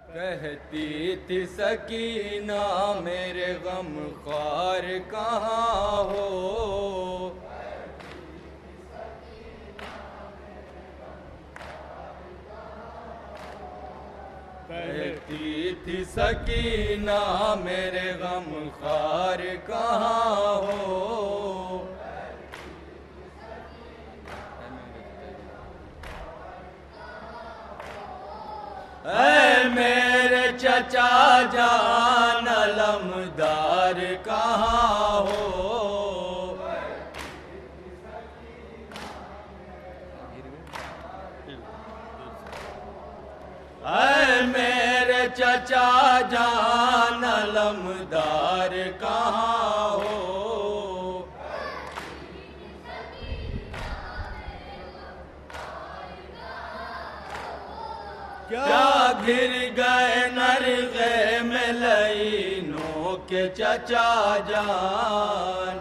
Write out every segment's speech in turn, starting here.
कहती थी सकीना मेरे गम ख्वार कहाँ हो, कहती थी सकीना मेरे गम ख्वार कहाँ हो। ऐ मेरे चचा जान अलमदार कहाँ हो, ऐ मेरे चचा जान अलमदार कहाँ हो। क्या घिर गए नरगे में लईनों के चचा जान,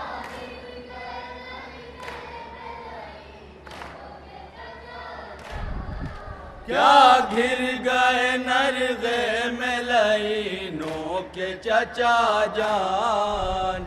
क्या घिर गए नरगे में लईनों के चचा जान।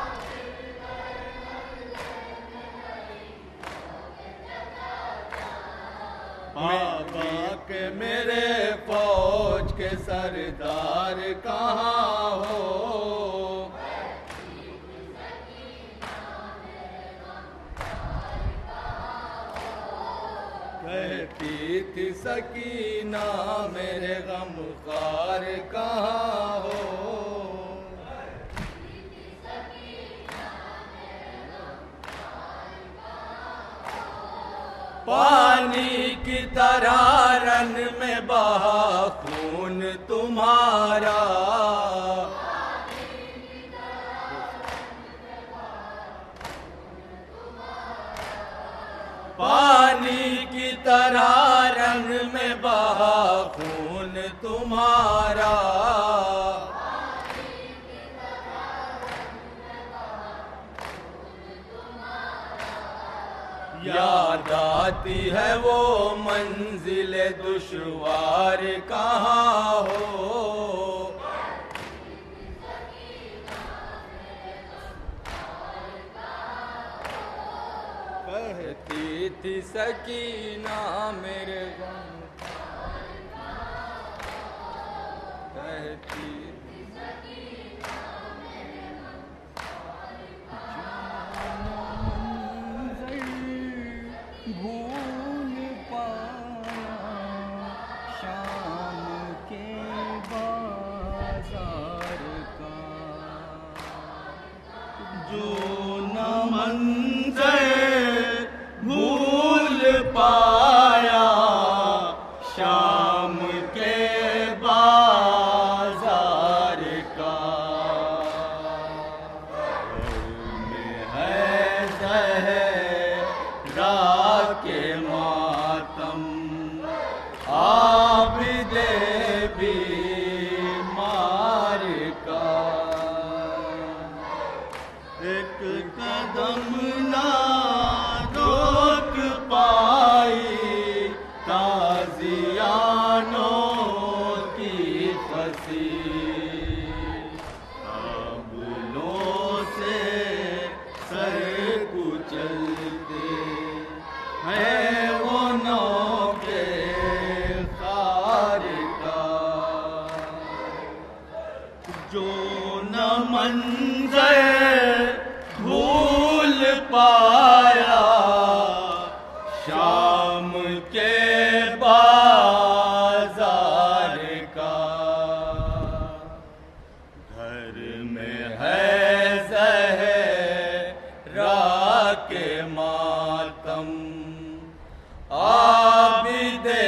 बाबा के मेरे फौज के सरदार कहाँ हो, कहती थी सकीना मेरे गम ख्वार कहाँ हो। पानी की तरह रन में बहा खून तुम्हारा, पानी की तरह रन में बहा खून तुम्हारा। याद आती है वो मंजिले दुश्वार कहाँ हो, कहती थी सकीना मेरे गम, कहती भूल पाया शाम के बाजार का, जो न मंज़र भूल पाया शाम के बाजार का। में है ज़हरा के मातम आबिदे बीमार का, एक कदम ना रोक पाई ताज़ियानों की फंसी, आबलों से सर कुचलते हैं वो नौके खार का, जो न मंज़र भूल पाया शाम के बाजार का। घर में है ज़हरा के मातम आबिदे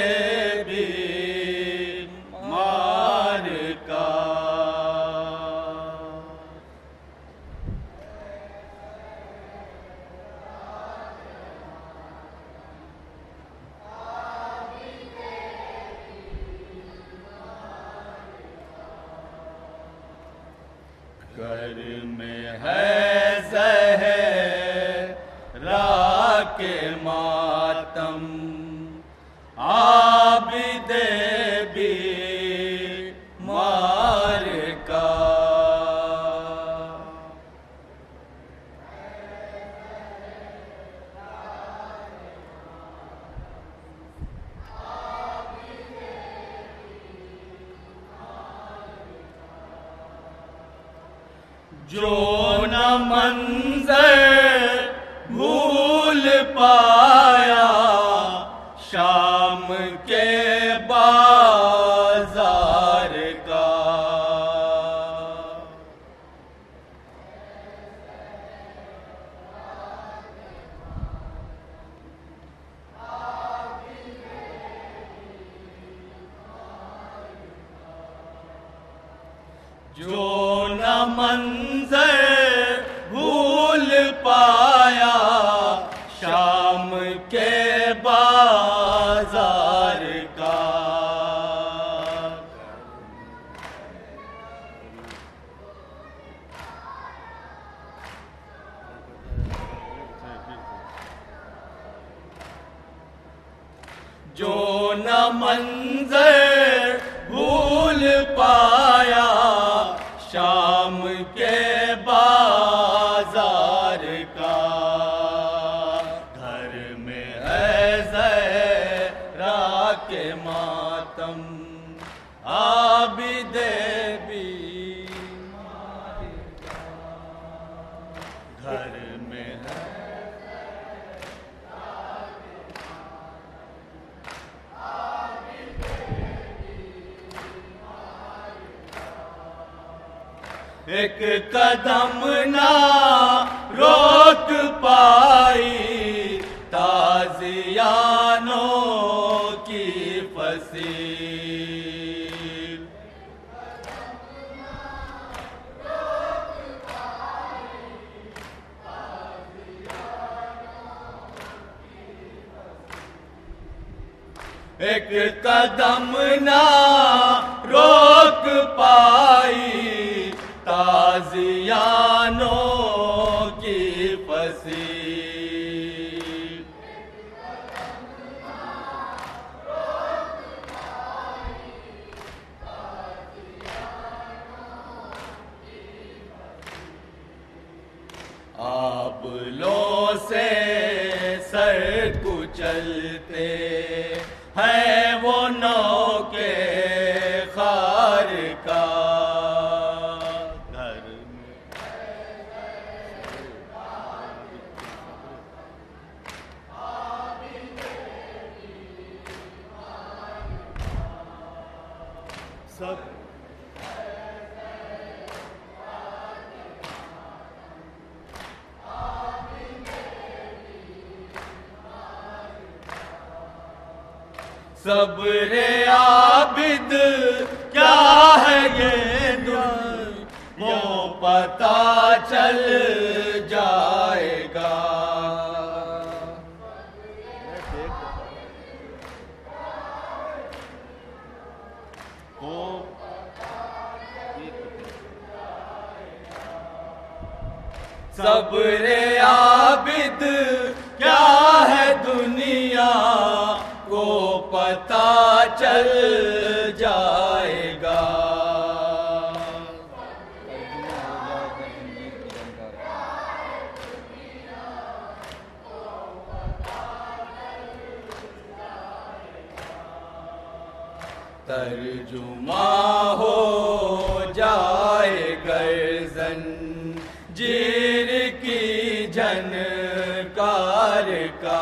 बीमार का। घर में है ज़हरा के मातम आबिदे बीमार जो न मंज़र भूल पाया शाम के बाजार का। जो न मंज़र भूल पाया शाम के बाजार का। जो न मंज़र भूल पाया शाम के बाजार का। घर में है ज़हरा के मातम आबिदे बीमार का। घर में है एक कदम ना रोक पाई ताज़ियानों की फसील। एक कदम ना रोक पाई ताज़ियानों की फसील। आबलों से सर कुचलते हैं वो नौके खार का। सब सब्रे आबिद क्या है ये दुनिया वो पता चल जाएगा। सब्रे आबिद क्या है दुनिया को पता चल जाएगा। तर्जुमा हो जाए गर्जन जीर की झनकार का।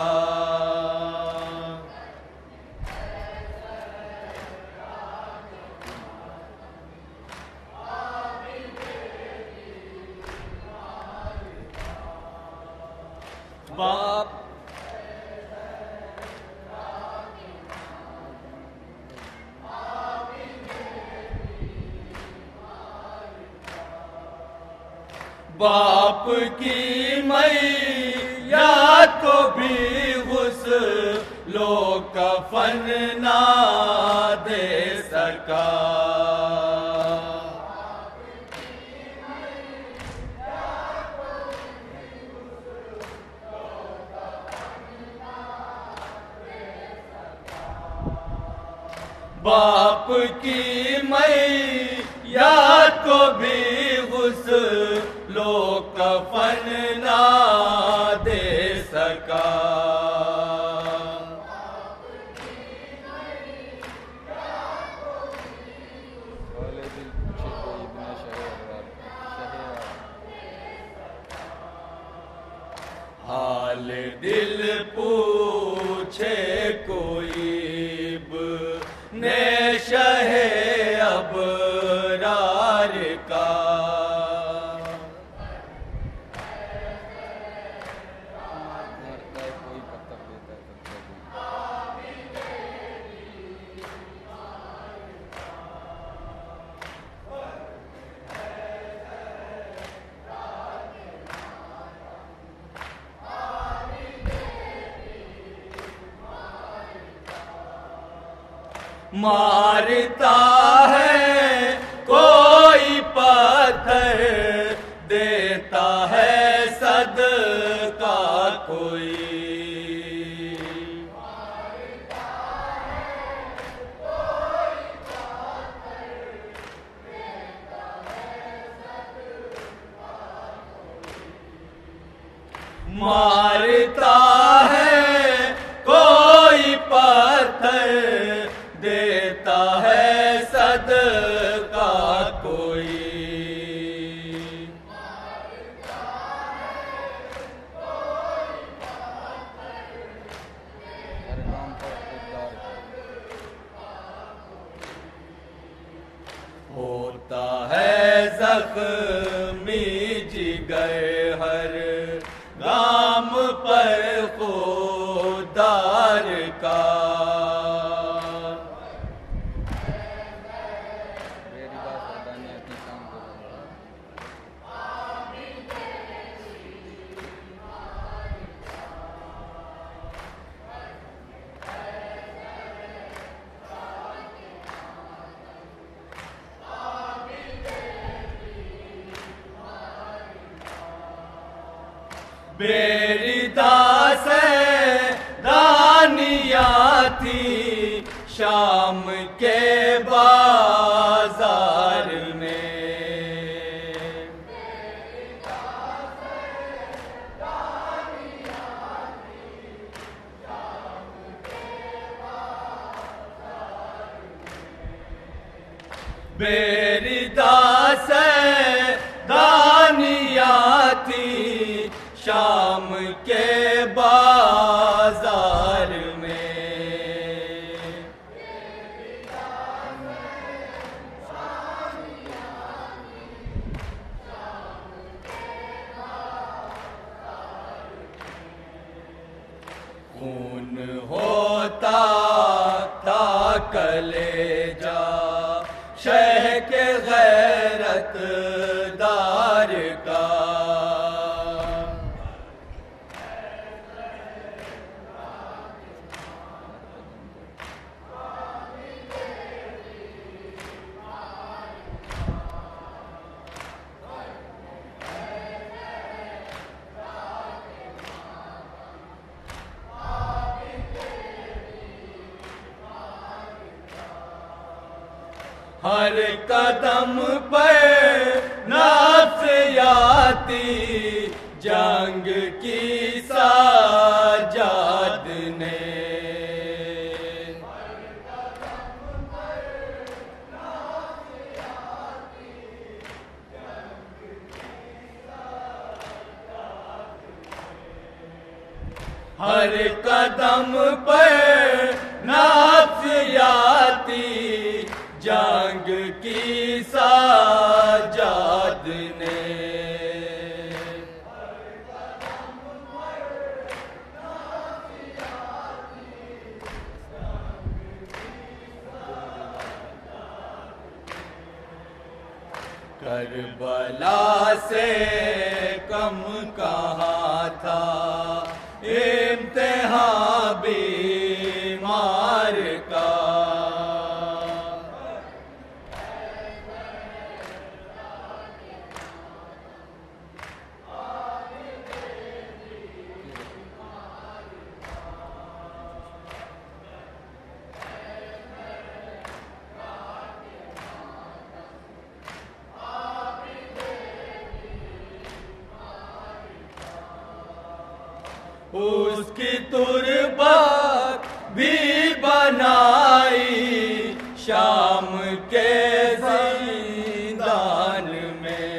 बाप बाप की मैया को भी गुस्लो कफन ना दे सका। बाप की मैया को भी गुस्लो कफन ना दे सका। मारता है कोई पत्थर, देता है सदका कोई। मारता है कोई पत्थर, देता है सदका कोई। होता है जख्मी जिगर हर गाम पर खुदार का। बेरिदास दानिया थी शाम के बाजार में। बेरिदास दानिया थी शाम के बाजार में। खून होता था कलेजा शह के गैरतदार का। हर कदम पर नाफियाती जंग की साजाद ने। हर कदम पर नाफियाती जंग की साजाद ने। करबला से कम कहाँ था इम्तिहान बीमार का। उसकी तुरबत भी बनाई शाम के ज़िंदान में।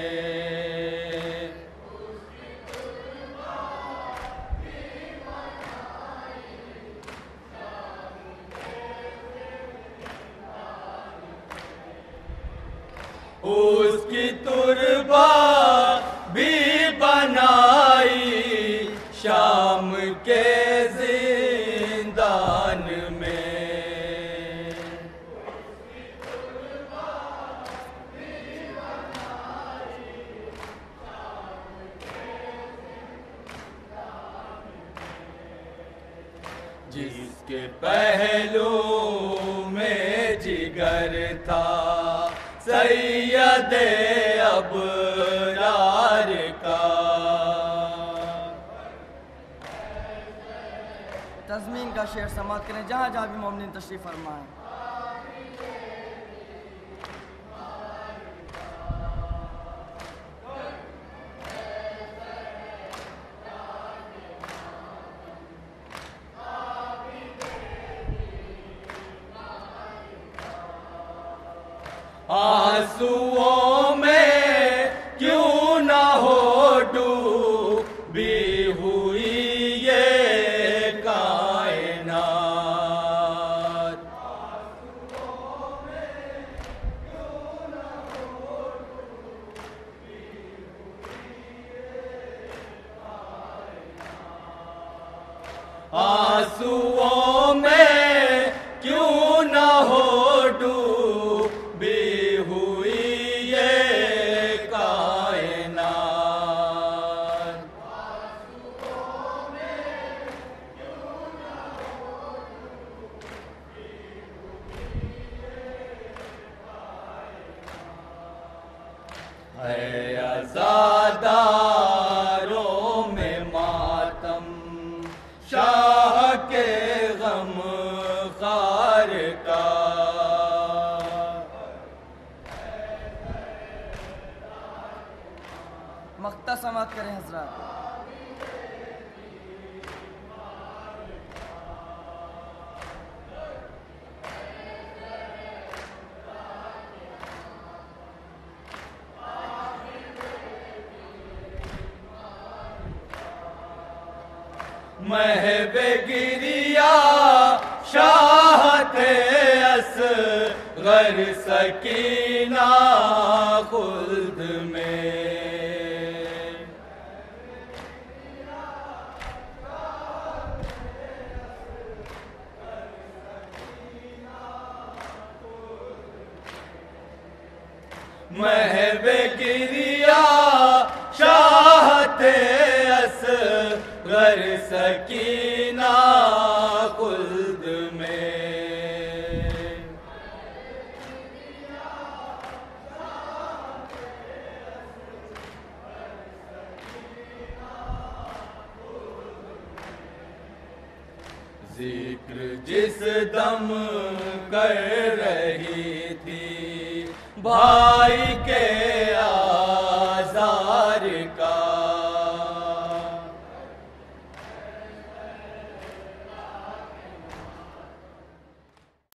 उसकी तुरबत भी बनाई शाम के ज़िंदान में। जिसके पहलू में था सैयदे अबरार का। तज़मीन का शेर समाअत करें जहाँ जहाँ भी मोमिनीन तशरीफ़ फरमाएं। आंसुओं में क्यों ना हो डूबी हुई ये कायनात। आंसुओं में क्यों ना हो डूबी हुई ये कायनात। है अज़ादारों में मातम शाह के गम खार का। मक्ता समाअत करें हजरत। महबे गिरिया शाह थे असग़र सकीना खुल्द में। महबे गिरिया शाह थे असग़र सकीना खुल्द में। जिक्र जिस दम कर रही थी भाई के